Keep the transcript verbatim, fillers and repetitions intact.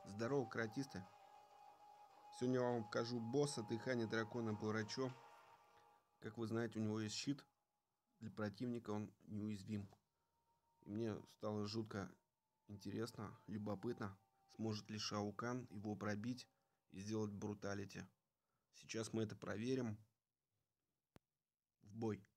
Здорово, каратисты. Сегодня я вам покажу босса дыхания дракона Пларачо. Как вы знаете, у него есть щит. Для противника он неуязвим. И мне стало жутко интересно, любопытно, сможет ли Шао Кан его пробить и сделать бруталити. Сейчас мы это проверим. В бой.